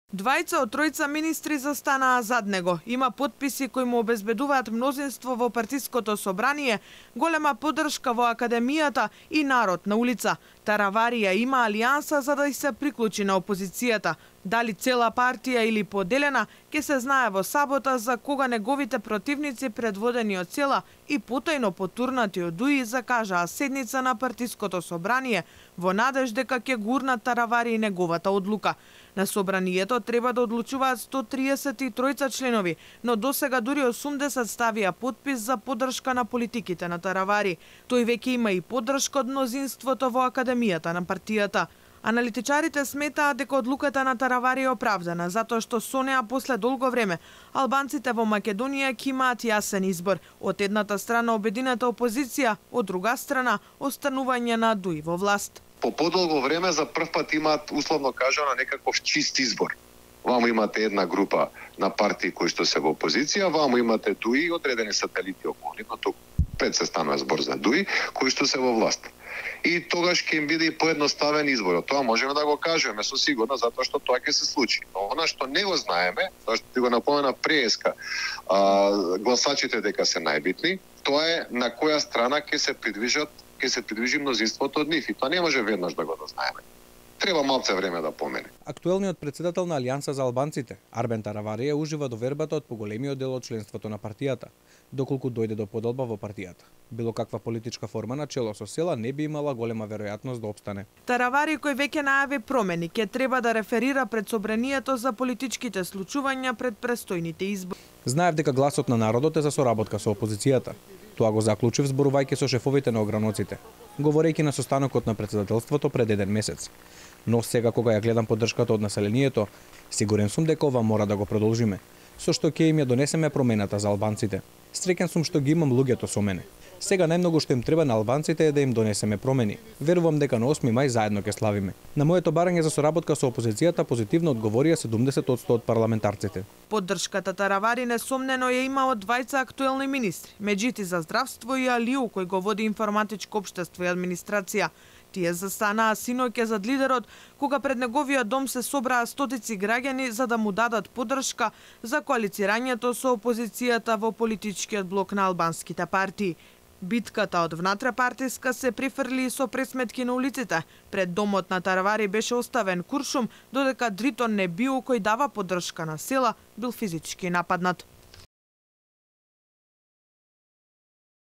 Двајца од тројца министри застанаа зад него. Има потписи кои му обезбедуваат мнозинство во партиското собрание, голема поддршка во академијата и народ на улица. Тараварија има алијанса за да се приклучи на опозицијата. Дали цела партија или поделена, ќе се знае во сабота, за кога неговите противници предводени од Села и потајно потурнати од ДУИ закажаа седница на партиското собрание во надеж дека ќе гурнат Таравари и неговата одлука. На собранието треба да одлучуваат 133 членови, но досега дури 80 ставија потпис за поддршка на политиките на Таравари. Тој веќе има и поддршка од мнозинството во академијата на партијата. Аналитичарите сметаат дека одлуката на Таравари е оправдана, затоа што со неа после долго време албанците во Македонија ќе имаат јасен избор. Од едната страна обединета опозиција, од друга страна останување на ДУИ во власт. По подолго време за прв пат имаат, условно кажано, некаков чист избор. Вамо имате една група на партии кои што се во опозиција, вамо имате ДУИ и одредени сателити околу нив, тук пред се станува збор за ДУИ, кои што се во власт. И тогаш ќе им биде и поедноставен избор. Тоа можеме да го кажеме со сигурно, затоа што тоа ќе се случи. Но она што не го знаеме, тоа што ти го напомена преска, гласачите дека се најбитни, тоа е на која страна ќе се придвижи мнозинството од нив. И тоа не може веднаш да го дознаеме. Треба малце време да помине. Актуелниот претседател на Алијанса за албанците, Арбен Тараварија, ужива довербата од поголемиот дел од членството на партијата, доколку дојде до поделба во партијата. Било каква политичка форма на чело со Села не би имала голема веројатност да опстане. Таравари, кој веќе најави промени, ќе треба да реферира пред собранието за политичките случувања пред престојните избори. Знаев дека гласот на народот е за соработка со опозицијата. Тоа го заклучив зборувајќи со шефовите на ограноците, говорејќи на состанокот на претседателството пред еден месец. Но сега кога ја гледам поддршката од населението, сигурен сум дека ова мора да го продолжиме, со што ќе им ја донесеме промената за албанците. Среќен сум што ги имам луѓето со мене. Сега најмногу што им треба на албанците е да им донесеме промени. Верувам дека на 8 мај заедно ќе славиме. На моето барање за соработка со опозицијата позитивно одговорија 70% од парламентарците. Поддршката Таравари несомнено ја има од двајца актуелни министри, Меджити за здравство и Алиу кој го води информатичко општество и администрација. Тие застанаа синоќе зад лидерот, кога пред неговиот дом се собраа стотици граѓани за да му дадат поддршка за коалицирањето со опозицијата во политичкиот блок на албанските партии. Битката од внатрепартиска се прифрли со пресметки на улиците. Пред домот на Таравари беше оставен куршум, додека Дритон Небиу, кој дава поддршка на Села, бил физички нападнат.